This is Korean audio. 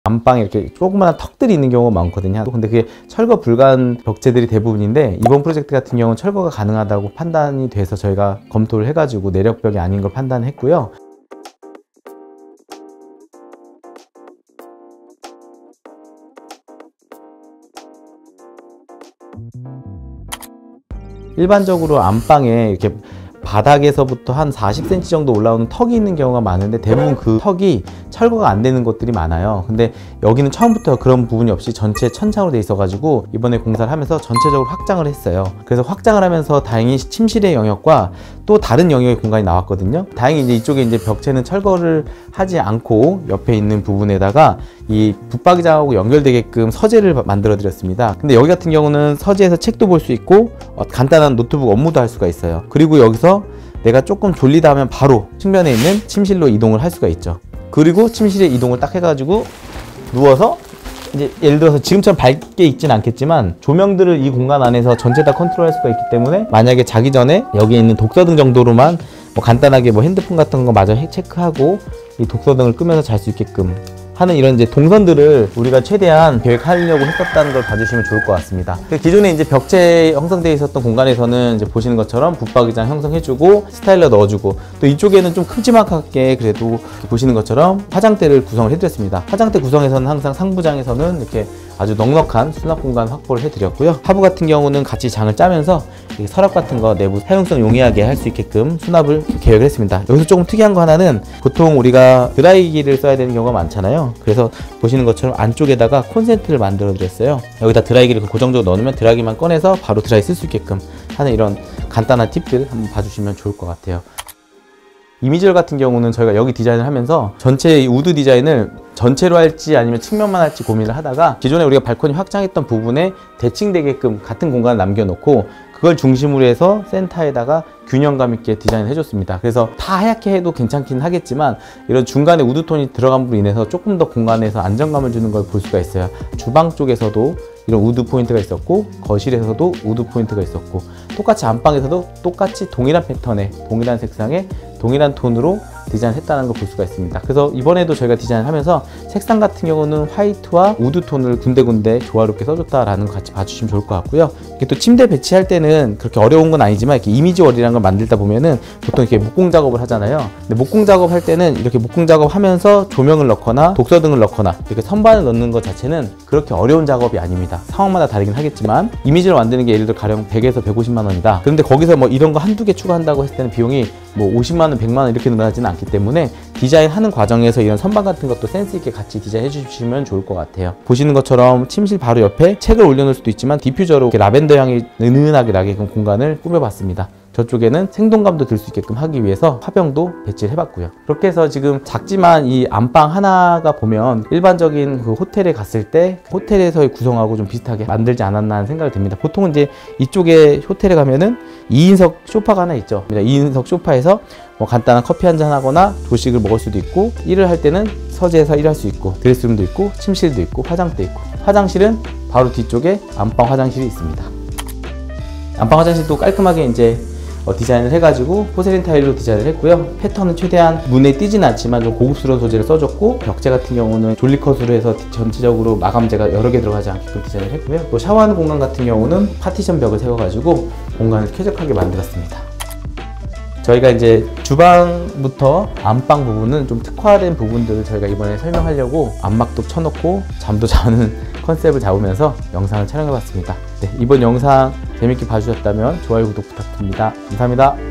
안방에 이렇게 조그마한 턱들이 있는 경우가 많거든요. 근데 그게 철거 불가한 벽체들이 대부분인데, 이번 프로젝트 같은 경우는 철거가 가능하다고 판단이 돼서 저희가 검토를 해가지고 내력벽이 아닌 걸 판단했고요. 일반적으로 안방에 이렇게 바닥에서부터 한 40cm 정도 올라오는 턱이 있는 경우가 많은데, 대부분 그 턱이 철거가 안 되는 것들이 많아요. 근데 여기는 처음부터 그런 부분이 없이 전체 천장으로 돼 있어 가지고 이번에 공사를 하면서 전체적으로 확장을 했어요. 그래서 확장을 하면서 다행히 침실의 영역과 또 다른 영역의 공간이 나왔거든요. 다행히 이제 이쪽에 이제 벽체는 철거를 하지 않고 옆에 있는 부분에다가 이 붙박이장하고 연결되게끔 서재를 만들어 드렸습니다. 근데 여기 같은 경우는 서재에서 책도 볼 수 있고 간단한 노트북 업무도 할 수가 있어요. 그리고 여기서 내가 조금 졸리다 하면 바로 측면에 있는 침실로 이동을 할 수가 있죠. 그리고 침실에 이동을 딱 해가지고 누워서 이제 예를 들어서 지금처럼 밝게 있진 않겠지만 조명들을 이 공간 안에서 전체 다 컨트롤할 수가 있기 때문에, 만약에 자기 전에 여기에 있는 독서등 정도로만 뭐 간단하게 뭐 핸드폰 같은 거 마저 체크하고 이 독서등을 끄면서 잘 수 있게끔 하는 이런 이제 동선들을 우리가 최대한 계획하려고 했었다는 걸 봐주시면 좋을 것 같습니다. 기존에 이제 벽체 형성되어 있었던 공간에서는 이제 보시는 것처럼 붙박이장 형성해주고 스타일러 넣어주고, 또 이쪽에는 좀 큼지막하게 그래도 보시는 것처럼 화장대를 구성을 해드렸습니다. 화장대 구성에서는 항상 상부장에서는 이렇게 아주 넉넉한 수납 공간 확보를 해드렸고요. 하부 같은 경우는 같이 장을 짜면서 서랍 같은 거 내부 사용성 용이하게 할 수 있게끔 수납을 계획을 했습니다. 여기서 조금 특이한 거 하나는, 보통 우리가 드라이기를 써야 되는 경우가 많잖아요. 그래서 보시는 것처럼 안쪽에다가 콘센트를 만들어 드렸어요. 여기다 드라이기를 고정적으로 넣으면 드라이기만 꺼내서 바로 드라이 쓸 수 있게끔 하는 이런 간단한 팁들 한번 봐주시면 좋을 것 같아요. 이미지열 같은 경우는 저희가 여기 디자인을 하면서 전체 우드 디자인을 전체로 할지 아니면 측면만 할지 고민을 하다가, 기존에 우리가 발코니 확장했던 부분에 대칭되게끔 같은 공간을 남겨놓고 그걸 중심으로 해서 센터에다가 균형감 있게 디자인을 해줬습니다. 그래서 다 하얗게 해도 괜찮긴 하겠지만, 이런 중간에 우드톤이 들어감으로 인해서 조금 더 공간에서 안정감을 주는 걸 볼 수가 있어요. 주방 쪽에서도 이런 우드 포인트가 있었고, 거실에서도 우드 포인트가 있었고, 똑같이 안방에서도 똑같이 동일한 패턴의 동일한 색상의 동일한 톤으로 디자인했다는 걸 볼 수가 있습니다. 그래서 이번에도 저희가 디자인을 하면서 색상 같은 경우는 화이트와 우드 톤을 군데군데 조화롭게 써줬다라는 거 같이 봐주시면 좋을 것 같고요. 이렇게 또 침대 배치할 때는 그렇게 어려운 건 아니지만, 이렇게 이미지월이라는 걸 만들다 보면은 보통 이렇게 목공 작업을 하잖아요. 근데 목공 작업 할 때는 이렇게 목공 작업 하면서 조명을 넣거나 독서등을 넣거나 이렇게 선반을 넣는 것 자체는 그렇게 어려운 작업이 아닙니다. 상황마다 다르긴 하겠지만, 이미지를 만드는 게 예를 들어 가령 100에서 150만 원이다. 그런데 거기서 뭐 이런 거 한두 개 추가한다고 했을 때는 비용이 뭐 50만 원, 100만 원 이렇게 늘어나지는 않기 때문에, 디자인하는 과정에서 이런 선반 같은 것도 센스 있게 같이 디자인해 주시면 좋을 것 같아요. 보시는 것처럼 침실 바로 옆에 책을 올려놓을 수도 있지만, 디퓨저로 이렇게 라벤더 향이 은은하게 나게끔 공간을 꾸며봤습니다. 저쪽에는 생동감도 들 수 있게끔 하기 위해서 화병도 배치를 해봤고요. 그렇게 해서 지금 작지만 이 안방 하나가 보면 일반적인 그 호텔에 갔을 때 호텔에서의 구성하고 좀 비슷하게 만들지 않았나 하는 생각이 듭니다. 보통은 이제 이쪽에 호텔에 가면은 2인석 소파가 하나 있죠. 2인석 소파에서 뭐 간단한 커피 한잔 하거나 조식을 먹을 수도 있고, 일을 할 때는 서재에서 일할 수 있고, 드레스룸도 있고, 침실도 있고, 화장대 있고, 화장실은 바로 뒤쪽에 안방 화장실이 있습니다. 안방 화장실도 깔끔하게 이제 디자인을 해가지고 포세린 타일로 디자인을 했고요. 패턴은 최대한 눈에 띄진 않지만 좀 고급스러운 소재를 써줬고, 벽체 같은 경우는 졸리컷으로 해서 전체적으로 마감재가 여러 개 들어가지 않게끔 디자인을 했고요. 또 샤워하는 공간 같은 경우는 파티션 벽을 세워가지고 공간을 쾌적하게 만들었습니다. 저희가 이제 주방부터 안방 부분은 좀 특화된 부분들을 저희가 이번에 설명하려고 안막도 쳐놓고 잠도 자는 컨셉을 잡으면서 영상을 촬영해봤습니다. 네, 이번 영상 재밌게 봐주셨다면 좋아요, 구독 부탁드립니다. 감사합니다.